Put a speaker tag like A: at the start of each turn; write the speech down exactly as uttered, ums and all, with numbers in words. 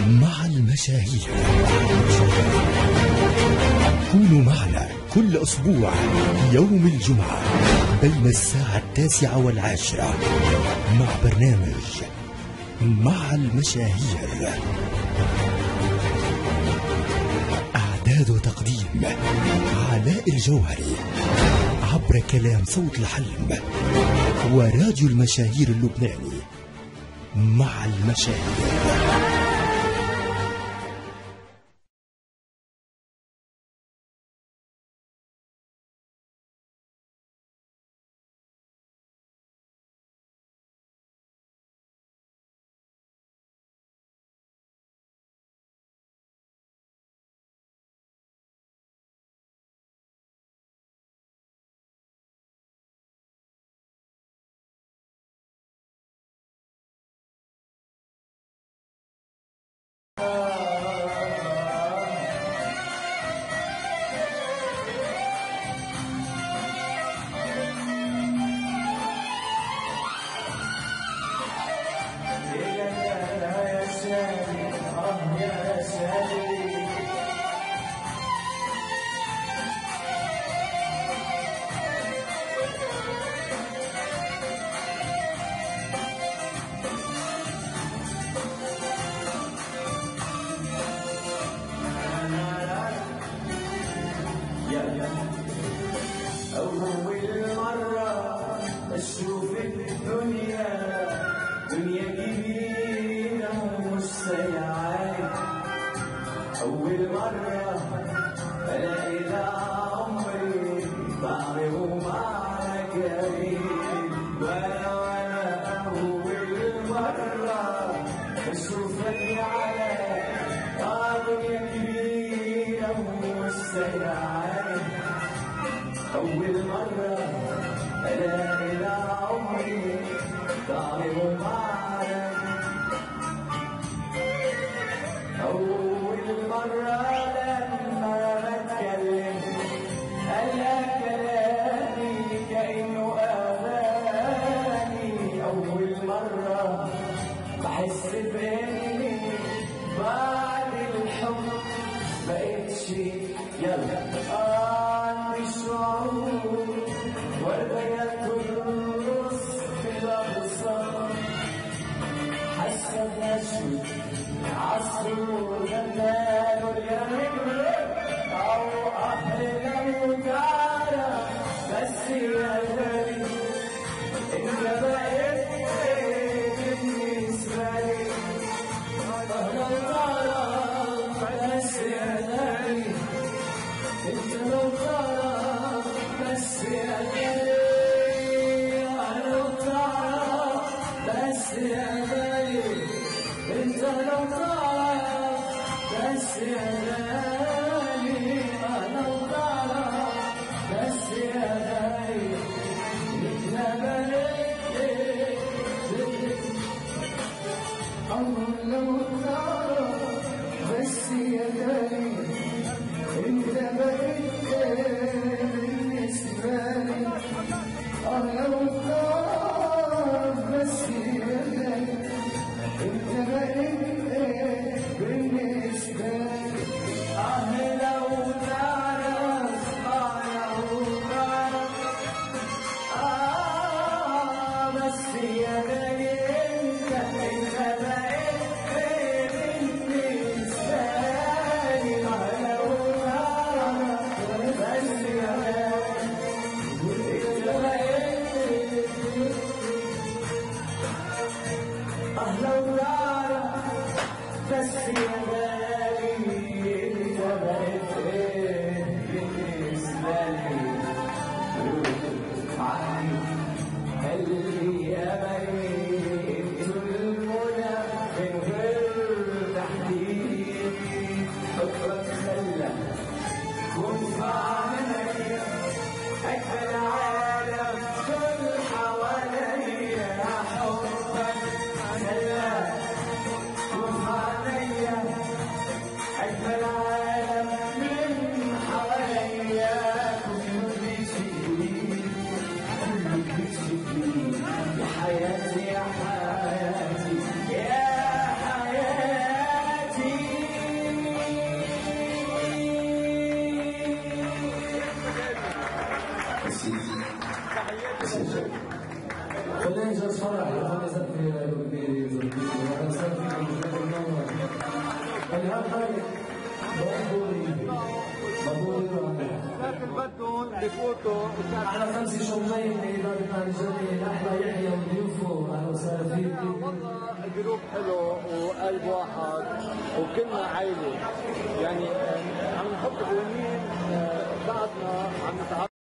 A: مع المشاهير. كونوا معنا كل أسبوع يوم الجمعة بين الساعة التاسعة والعاشرة مع برنامج مع المشاهير. إعداد وتقديم علاء الجوهري عبر كلام صوت الحلم وراديو المشاهير اللبناني. مع المشاهير.
B: حبك خلى كن عليا خلينا نجلس فرح خلينا نسال في في في نسال في اللي هالحاجه
C: لكن بدهم بفوتوا
B: على خمسة شمعين لإدارة عن الجميع أحلى يحيى وضيوفه أهلا وسهلا فيك.
C: والله الجروب حلو وقلب واحد وكلنا عائلة يعني عم نحط قوانين بعدنا عم نتعرف